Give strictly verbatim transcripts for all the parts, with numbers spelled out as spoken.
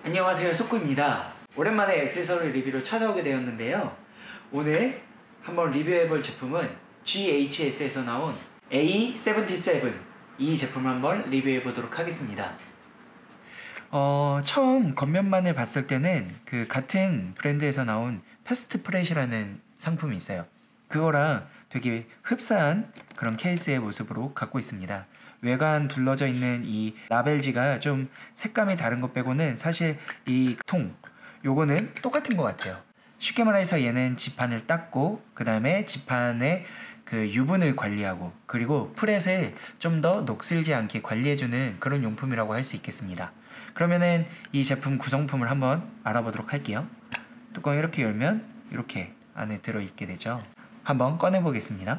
안녕하세요, 소쿠입니다. 오랜만에 액세서리 리뷰로 찾아오게 되었는데요. 오늘 한번 리뷰해볼 제품은 지에이치에스에서 나온 에이 칠십칠, 이 제품을 한번 리뷰해보도록 하겠습니다. 어, 처음 겉면만을 봤을 때는 그 같은 브랜드에서 나온 패스트 프렛이라는 상품이 있어요. 그거랑 되게 흡사한 그런 케이스의 모습으로 갖고 있습니다. 외관 둘러져 있는 이 라벨지가 좀 색감이 다른 것 빼고는 사실 이 통 요거는 똑같은 것 같아요. 쉽게 말해서 얘는 지판을 닦고 그 다음에 지판의 그 유분을 관리하고 그리고 프렛을 좀 더 녹슬지 않게 관리해주는 그런 용품이라고 할 수 있겠습니다. 그러면은 이 제품 구성품을 한번 알아보도록 할게요. 뚜껑 이렇게 열면 이렇게 안에 들어있게 되죠. 한번 꺼내보겠습니다.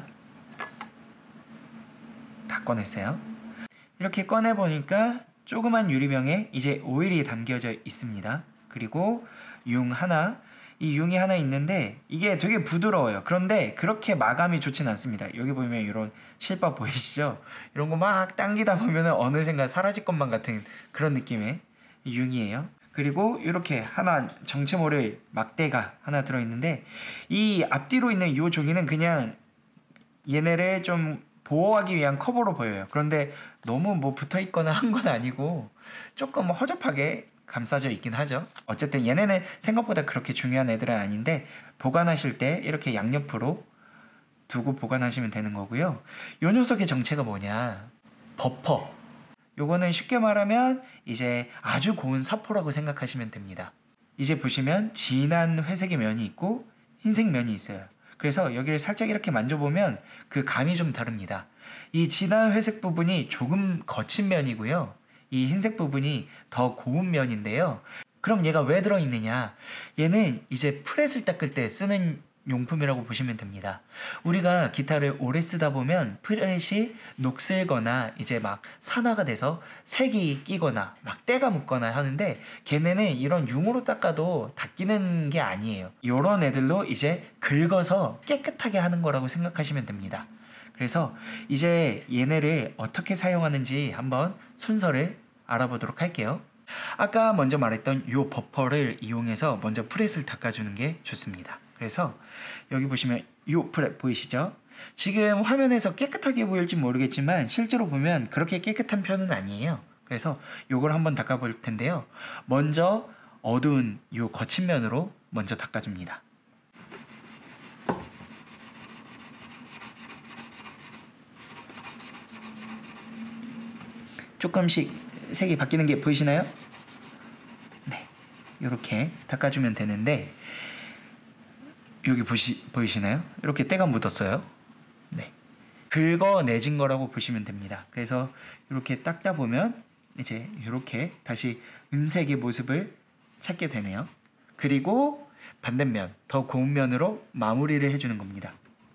다 꺼냈어요. 이렇게 꺼내보니까 조그만 유리병에 이제 오일이 담겨져 있습니다. 그리고 융 하나, 이 융이 하나 있는데 이게 되게 부드러워요. 그런데 그렇게 마감이 좋진 않습니다. 여기 보면 이런 실밥 보이시죠? 이런 거 막 당기다 보면 어느샌가 사라질 것만 같은 그런 느낌의 융이에요. 그리고 이렇게 하나 정체 모를 막대가 하나 들어있는데 이 앞뒤로 있는 이 종이는 그냥 얘네를 좀 보호하기 위한 커버로 보여요. 그런데 너무 뭐 붙어있거나 한 건 아니고 조금 허접하게 감싸져 있긴 하죠. 어쨌든 얘네는 생각보다 그렇게 중요한 애들은 아닌데 보관하실 때 이렇게 양옆으로 두고 보관하시면 되는 거고요. 요 녀석의 정체가 뭐냐, 버퍼. 요거는 쉽게 말하면 이제 아주 고운 사포라고 생각하시면 됩니다. 이제 보시면 진한 회색의 면이 있고 흰색 면이 있어요. 그래서 여기를 살짝 이렇게 만져보면 그 감이 좀 다릅니다. 이 진한 회색 부분이 조금 거친 면이고요. 이 흰색 부분이 더 고운 면인데요. 그럼 얘가 왜 들어있느냐? 얘는 이제 프렛을 닦을 때 쓰는 용품이라고 보시면 됩니다. 우리가 기타를 오래 쓰다 보면 프렛이 녹슬거나 이제 막 산화가 돼서 색이 끼거나 막 때가 묻거나 하는데 걔네는 이런 융으로 닦아도 닦이는 게 아니에요. 이런 애들로 이제 긁어서 깨끗하게 하는 거라고 생각하시면 됩니다. 그래서 이제 얘네를 어떻게 사용하는지 한번 순서를 알아보도록 할게요. 아까 먼저 말했던 이 버퍼를 이용해서 먼저 프렛을 닦아주는 게 좋습니다. 그래서 여기 보시면 이 프렛 보이시죠? 지금 화면에서 깨끗하게 보일지 모르겠지만 실제로 보면 그렇게 깨끗한 편은 아니에요. 그래서 이걸 한번 닦아볼 텐데요. 먼저 어두운 이 거친 면으로 먼저 닦아줍니다. 조금씩 색이 바뀌는 게 보이시나요? 네, 이렇게 닦아주면 되는데 여기 보시, 보이시나요? 이렇게 때가 묻었어요. 네, 긁어내진 거라고 보시면 됩니다. 그래서 이렇게 닦다 보면 이제 이렇게 다시 은색의 모습을 찾게 되네요. 그리고 반대면, 더 고운 면으로 마무리를 해주는 겁니다.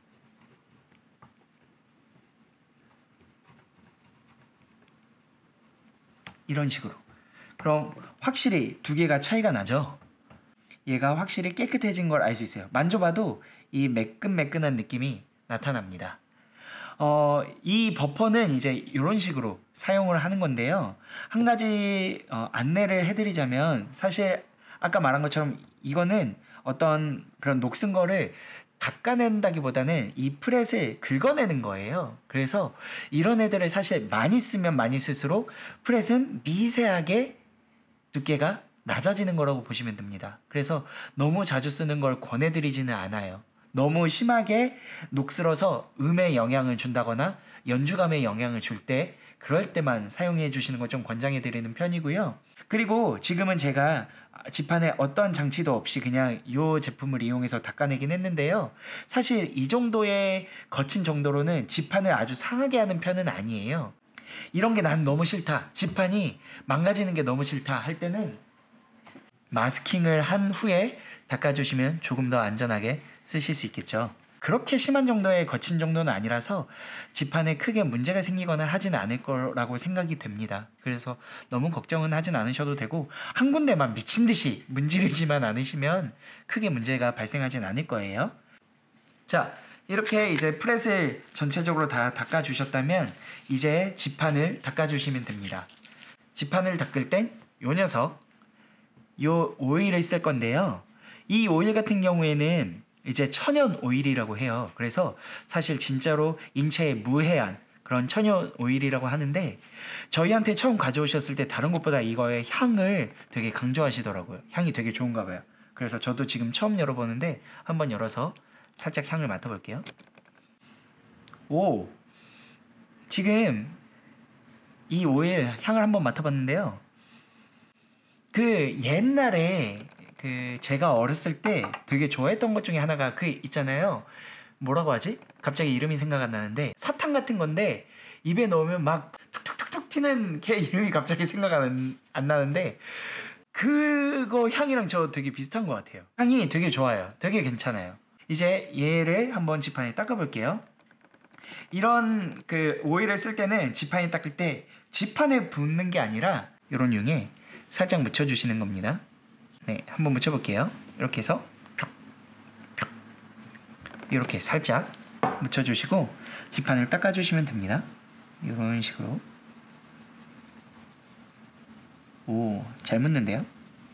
이런 식으로. 그럼 확실히 두 개가 차이가 나죠? 얘가 확실히 깨끗해진 걸 알 수 있어요. 만져봐도 이 매끈매끈한 느낌이 나타납니다. 어, 이 버퍼는 이제 이런 식으로 사용을 하는 건데요. 한 가지 어, 안내를 해드리자면 사실 아까 말한 것처럼 이거는 어떤 그런 녹슨 거를 닦아낸다기보다는 이 프렛을 긁어내는 거예요. 그래서 이런 애들을 사실 많이 쓰면 많이 쓸수록 프렛은 미세하게 두께가 낮아지는 거라고 보시면 됩니다. 그래서 너무 자주 쓰는 걸 권해드리지는 않아요. 너무 심하게 녹슬어서 음에 영향을 준다거나 연주감에 영향을 줄 때 그럴 때만 사용해 주시는 걸 좀 권장해 드리는 편이고요. 그리고 지금은 제가 지판에 어떤 장치도 없이 그냥 이 제품을 이용해서 닦아내긴 했는데요. 사실 이 정도의 거친 정도로는 지판을 아주 상하게 하는 편은 아니에요. 이런 게 난 너무 싫다, 지판이 망가지는 게 너무 싫다 할 때는 마스킹을 한 후에 닦아주시면 조금 더 안전하게 쓰실 수 있겠죠. 그렇게 심한 정도의 거친 정도는 아니라서 지판에 크게 문제가 생기거나 하진 않을 거라고 생각이 됩니다. 그래서 너무 걱정은 하진 않으셔도 되고 한 군데만 미친듯이 문지르지만 않으시면 크게 문제가 발생하진 않을 거예요. 자, 이렇게 이제 프렛을 전체적으로 다 닦아주셨다면 이제 지판을 닦아주시면 됩니다. 지판을 닦을 땐 요 녀석 요 오일을 쓸 건데요. 이 오일 같은 경우에는 이제 천연 오일이라고 해요. 그래서 사실 진짜로 인체에 무해한 그런 천연 오일이라고 하는데 저희한테 처음 가져오셨을 때 다른 것보다 이거의 향을 되게 강조하시더라고요. 향이 되게 좋은가 봐요. 그래서 저도 지금 처음 열어보는데 한번 열어서 살짝 향을 맡아볼게요. 오, 지금 이 오일 향을 한번 맡아봤는데요. 그 옛날에 그 제가 어렸을 때 되게 좋아했던 것 중에 하나가 그 있잖아요. 뭐라고 하지? 갑자기 이름이 생각 안 나는데 사탕 같은 건데 입에 넣으면 막 툭툭툭툭 튀는 걔 이름이 갑자기 생각 안, 안 나는데 그거 향이랑 저 되게 비슷한 것 같아요. 향이 되게 좋아요. 되게 괜찮아요. 이제 얘를 한번 지판에 닦아볼게요. 이런 그 오일을 쓸 때는 지판에 닦을 때 지판에 붓는 게 아니라 이런 융에 살짝 묻혀주시는 겁니다. 네, 한번 묻혀볼게요. 이렇게 해서 이렇게 살짝 묻혀주시고 지판을 닦아주시면 됩니다. 이런 식으로. 오, 잘 묻는데요?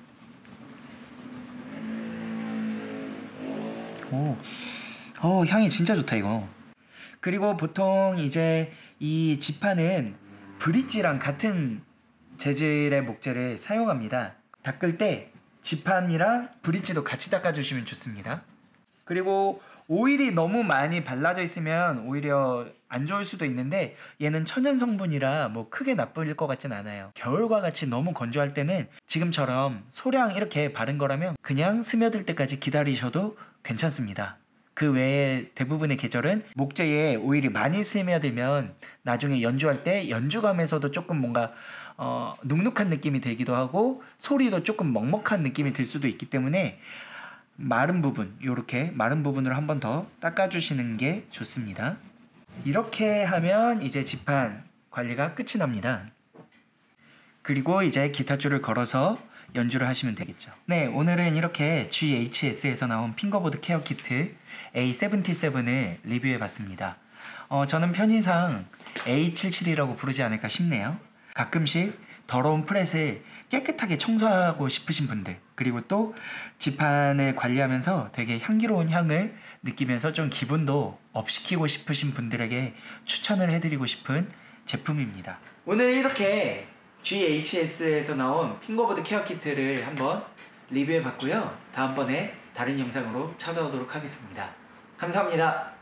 오, 어, 향이 진짜 좋다 이거. 그리고 보통 이제 이 지판은 브릿지랑 같은 재질의 목재를 사용합니다. 닦을 때 지판이랑 브릿지도 같이 닦아주시면 좋습니다. 그리고 오일이 너무 많이 발라져 있으면 오히려 안 좋을 수도 있는데 얘는 천연 성분이라 뭐 크게 나쁠 것 같진 않아요. 겨울과 같이 너무 건조할 때는 지금처럼 소량 이렇게 바른 거라면 그냥 스며들 때까지 기다리셔도 괜찮습니다. 그 외에 대부분의 계절은 목재에 오일이 많이 스며들면 나중에 연주할 때 연주감에서도 조금 뭔가 어, 눅눅한 느낌이 들기도 하고 소리도 조금 먹먹한 느낌이 들 수도 있기 때문에 마른 부분, 요렇게 마른 부분으로 한 번 더 닦아주시는 게 좋습니다. 이렇게 하면 이제 지판 관리가 끝이 납니다. 그리고 이제 기타줄을 걸어서 연주를 하시면 되겠죠. 네, 오늘은 이렇게 지에이치에스에서 나온 핑거보드 케어 키트 에이 칠십칠을 리뷰해봤습니다. 어, 저는 편의상 에이 칠십칠이라고 부르지 않을까 싶네요. 가끔씩 더러운 프렛을 깨끗하게 청소하고 싶으신 분들, 그리고 또 지판을 관리하면서 되게 향기로운 향을 느끼면서 좀 기분도 업시키고 싶으신 분들에게 추천을 해드리고 싶은 제품입니다. 오늘 이렇게 지에이치에스에서 나온 핑거보드 케어 키트를 한번 리뷰해봤고요. 다음번에 다른 영상으로 찾아오도록 하겠습니다. 감사합니다.